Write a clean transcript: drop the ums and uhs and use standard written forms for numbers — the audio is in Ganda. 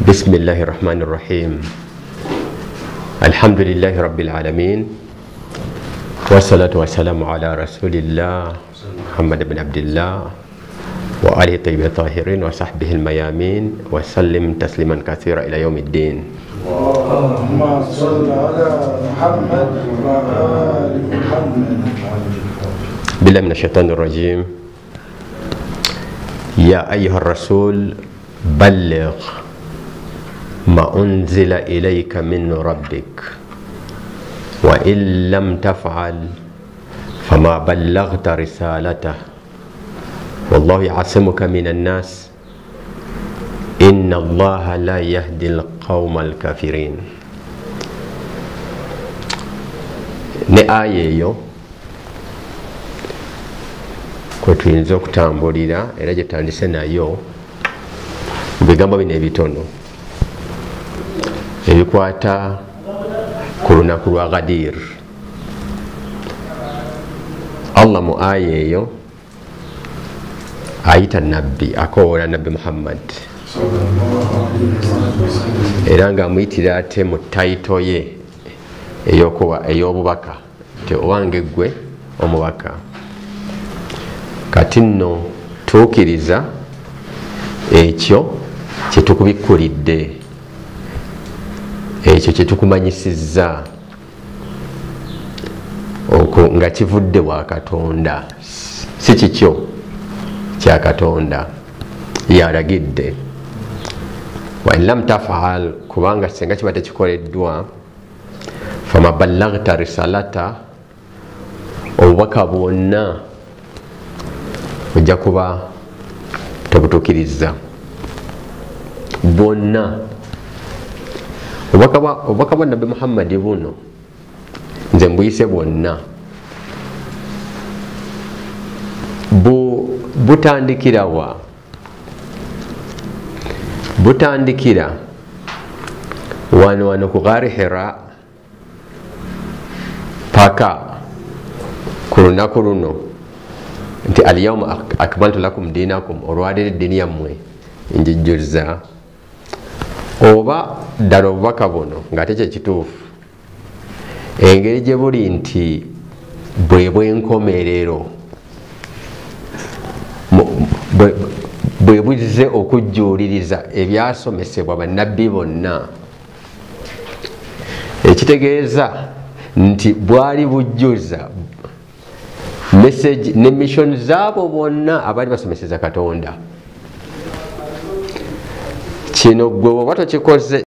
بسم الله الرحمن الرحيم. الحمد لله رب العالمين، والصلاة والسلام على رسول الله محمد بن عبد الله وآله الطيبين الطاهرين وصحبه الميامين وسلم تسليما كثيرا إلى يوم الدين. اللهم صل على محمد وآل محمد. بالله من الشيطان الرجيم. يا أيها الرسول بلغ ما أنزل إليك من ربك وإن لم تفعل فما بلغت رسالته والله يعصمك من الناس إن الله لا يهدي القوم الكافرين. ne aya eyo kwe tuyinza okutambulira era gye tutandise nayo mu bigambo bino ebitono ebikwata ku lunaku lwa Ghadir. Allah mu aya eyo ayita nabbi, akoowola nabbi Muhammad era nga amuyitira ate mu tayito ye ey'obubaka nti owange gwe omubaka. Kati nno tuukiriza ekyo kyetukubikkulidde, ekyo kyetukumanyisizza nga kivudde wa Katonda, si kikyo kya Katonda yalagidde. wa in lam tafal, kubanga senga kiba tekikoleddwa, fama ballagta risalata, obubaka bwonna ojja kuba tobutuukiriza bwonna. obubaka bwa nabbi Muhammadi buno nze mbuyise bwonna, butandikira wa? Butandikira wano ku Ghari Hira paka ku lunaku luno nti alyawma akmaltu lakum dinakum, olwaliro eddiini yammwe njijjuza. Oba ddala obubaka buno ng'ate kyekituufu, engeri gye buli nti bwe bwenkomerero, bwe buzze okujjuuliriza ebyasomesebwa bannabbi bonna, ekitegeeza nti bwali bujjuza message ne mission zaabo bonna abaali basomeseza Katonda. Kino gwe bw'oba tokikoze